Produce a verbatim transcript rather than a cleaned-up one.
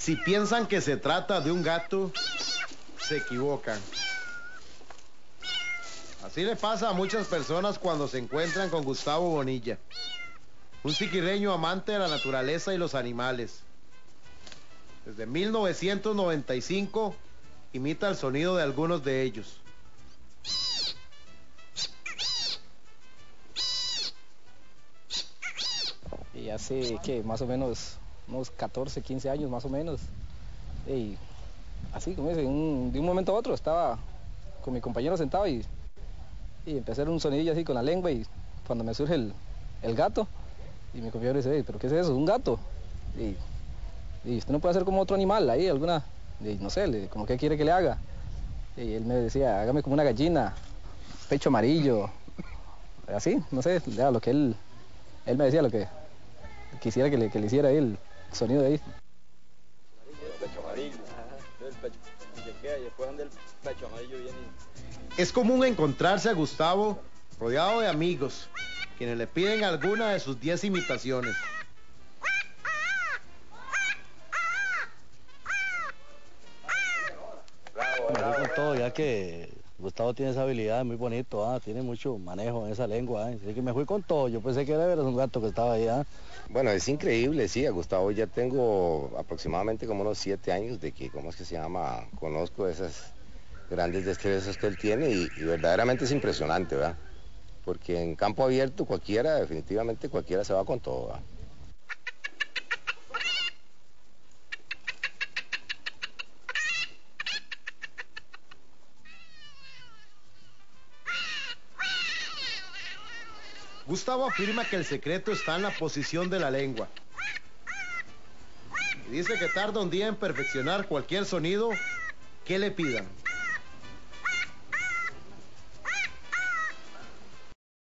Si piensan que se trata de un gato, se equivocan. Así le pasa a muchas personas cuando se encuentran con Gustavo Bonilla, un siquirreño amante de la naturaleza y los animales. Desde mil novecientos noventa y cinco imita el sonido de algunos de ellos. Y hace, ¿qué? Más o menos, unos catorce, quince años más o menos. Y así, como dice, un, de un momento a otro estaba con mi compañero sentado y, y empecé a hacer un sonidillo así con la lengua y cuando me surge el, el gato y mi compañero dice, ¿pero qué es eso? ¿Un gato? Y, y usted no puede hacer como otro animal ahí, alguna, y no sé, le, como que quiere que le haga. Y él me decía, hágame como una gallina, pecho amarillo, así, no sé, ya, lo que él, él me decía, lo que quisiera que le, que le hiciera ahí el sonido de ahí. El pecho amarillo, el pecho, y se queda, y después donde el pecho amarillo viene. Es común encontrarse a Gustavo rodeado de amigos, quienes le piden alguna de sus diez imitaciones. Me voy con todo, ya que Gustavo tiene esa habilidad, muy bonito, ¿ah? Tiene mucho manejo en esa lengua, ¿eh? Así que me fui con todo. Yo pensé que era veras un gato que estaba ahí. ¿Ah? Bueno, es increíble, sí, a Gustavo ya tengo aproximadamente como unos siete años de que, ¿cómo es que se llama? Conozco esas grandes destrezas que él tiene y, y verdaderamente es impresionante, ¿verdad? Porque en campo abierto cualquiera, definitivamente cualquiera se va con todo, ¿verdad? Gustavo afirma que el secreto está en la posición de la lengua. Y dice que tarda un día en perfeccionar cualquier sonido que le pidan.